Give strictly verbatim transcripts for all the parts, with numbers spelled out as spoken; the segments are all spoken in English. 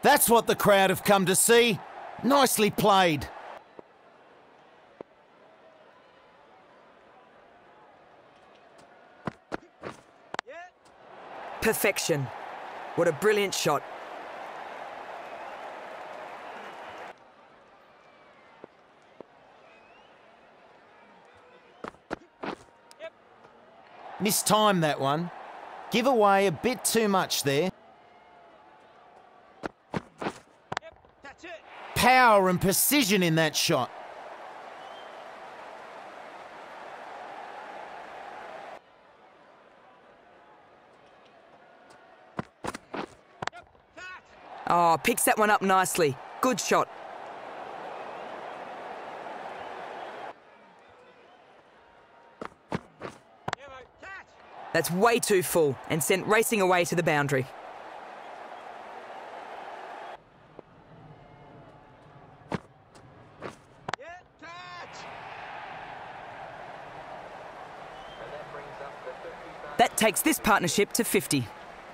That's what the crowd have come to see. Nicely played. Perfection. What a brilliant shot. Mistimed that one. Give away a bit too much there. That's it. Power and precision in that shot. Oh, picks that one up nicely. Good shot. That's way too full and sent racing away to the boundary. That takes this partnership to fifty.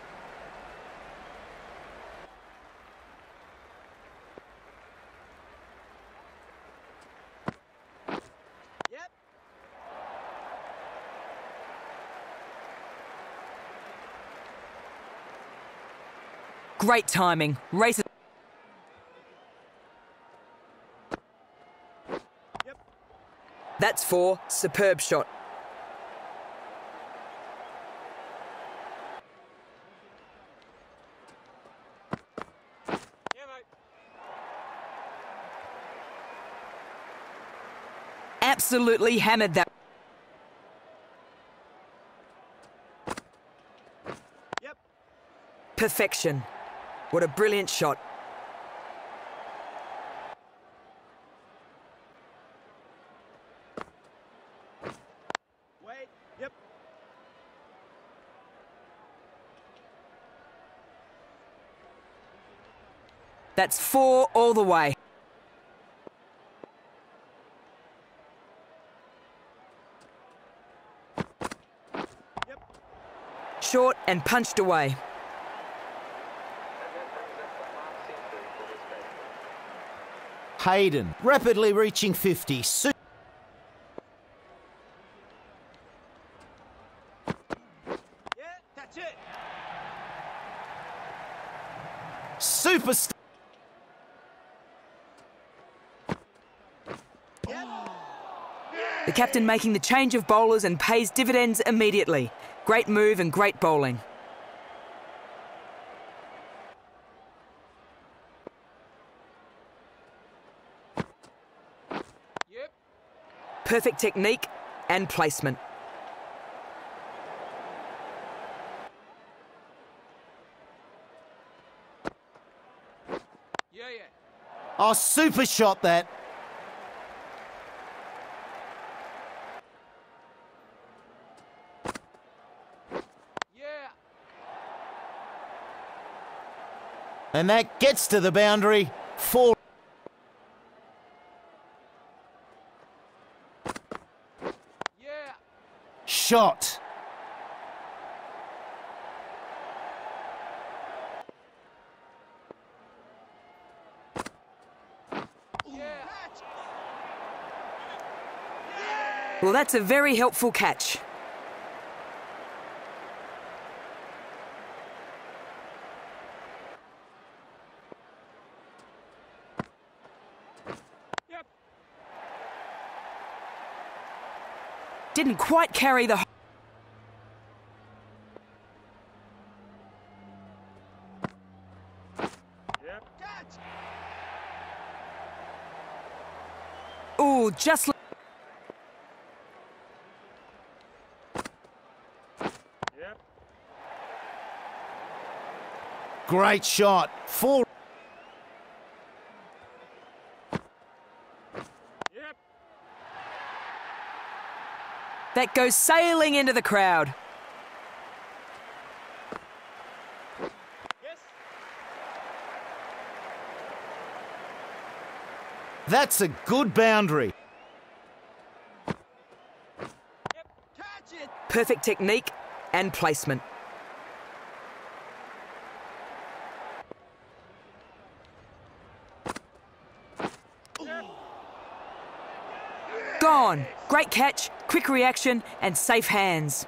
Great timing. Races. Yep. That's four. Superb shot. Yeah, mate. Absolutely hammered that. Yep. Perfection. What a brilliant shot. Wait, yep. That's four all the way. Yep. Short and punched away. Hayden, rapidly reaching fifty. Su Yeah, that's it. Superstar. The captain making the change of bowlers and pays dividends immediately. Great move and great bowling. Yep. Perfect technique and placement. Yeah, yeah. Oh, super shot that. Yeah. And that gets to the boundary. Four. Yeah. Shot. Well, that's a very helpful catch. Yep. Didn't quite carry the... Yep. Catch. Ooh, just... Yep. Great shot. Four. Yep. That goes sailing into the crowd. Yes. That's a good boundary. Yep. Catch it. Perfect technique and placement. Gone. Great catch, quick reaction and safe hands.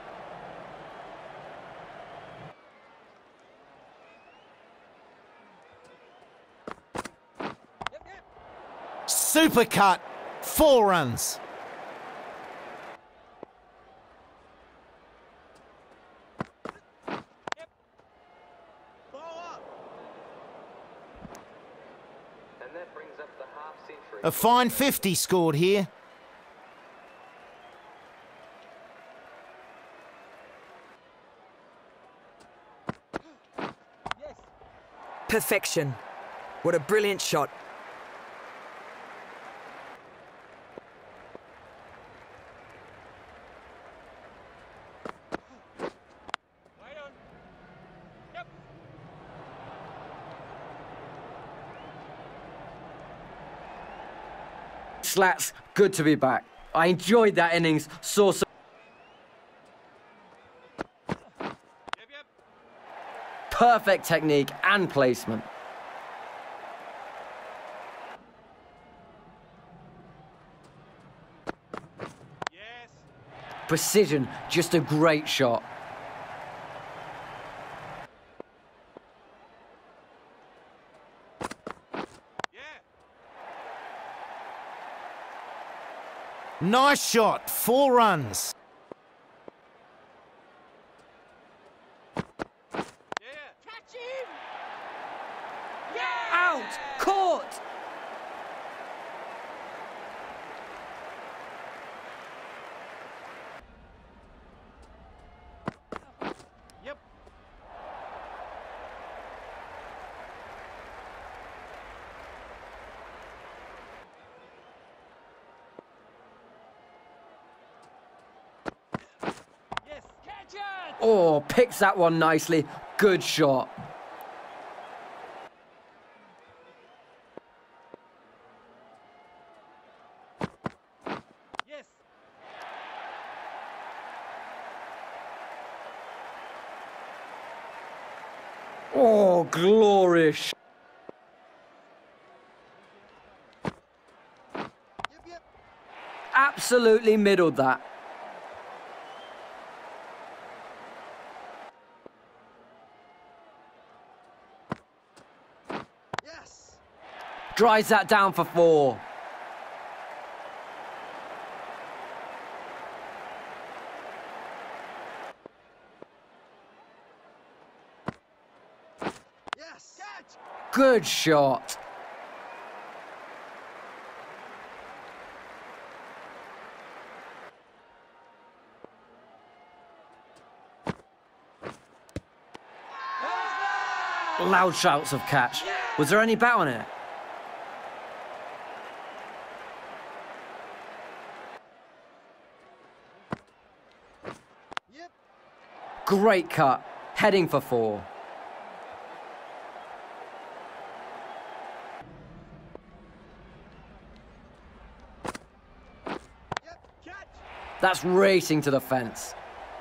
Super cut. Four runs. A fine fifty scored here. Perfection. What a brilliant shot. Slats, good to be back. I enjoyed that innings, saw some... Perfect technique and placement. Yes. Precision, just a great shot. Nice shot. Four runs. Catch him! Out! Caught! Yep. Yes. Catch it! Oh, picks that one nicely. Good shot. Yes. Oh, glorious. Yep, yep. Absolutely middled that. Yes. Drives that down for four. Yes. Catch. Good shot. Loud shouts of catch. Was there any bat on it? Yep. Great cut. Heading for four. Yep. Catch. That's racing to the fence.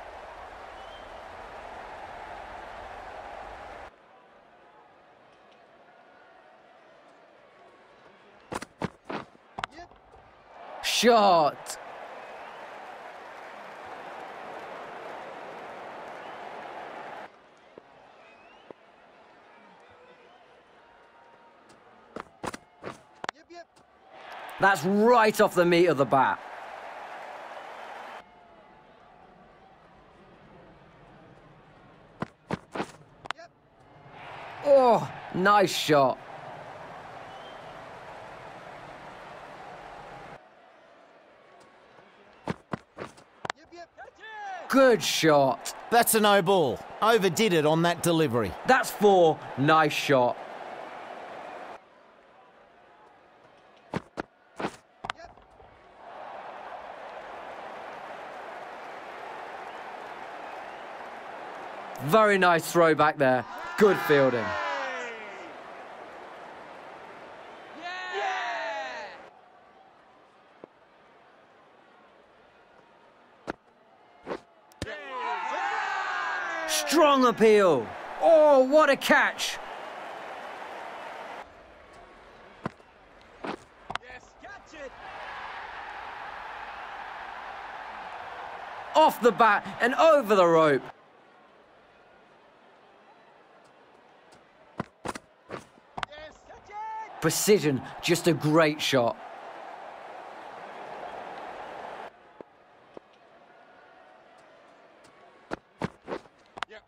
Yep. Shot. Yep, yep. That's right off the meat of the bat. Yep. Oh, nice shot. Yep, yep. Catch it. Good shot. That's a no ball. Overdid it on that delivery. That's four. Nice shot. Yep. Very nice throw back there. Good fielding. Yeah. Strong appeal. Oh, what a catch. Yes. off the bat and over the rope. Yes. Sachin. Precision, just a great shot. Yep.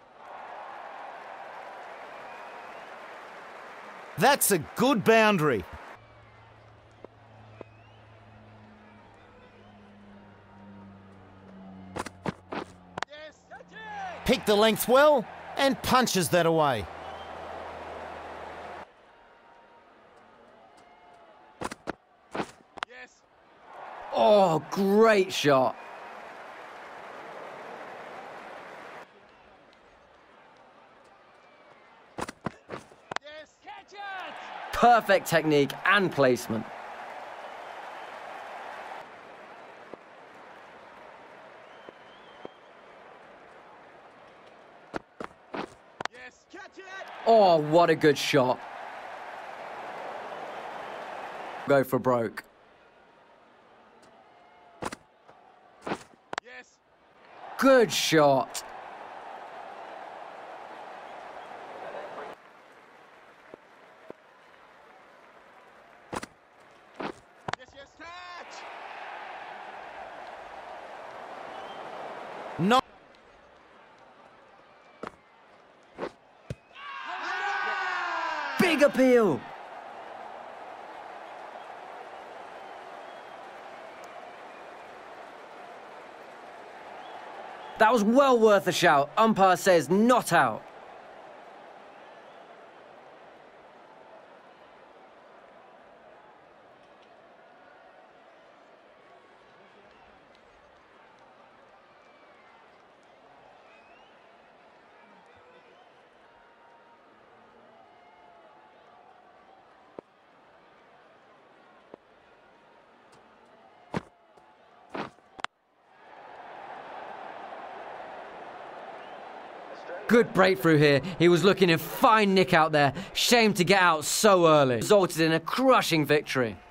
That's a good boundary. Yes. Sachin. Picked the length well and punches that away. Yes. Oh, great shot. Yes. Catch it. Perfect technique and placement. Yes. Catch it. Oh, what a good shot. Go for broke. Yes. Good shot. Yes. Yes. Catch. No. Big appeal. That was well worth a shout. Umpire says not out. Good breakthrough here. He was looking in fine nick out there. Shame to get out so early. Resulted in a crushing victory.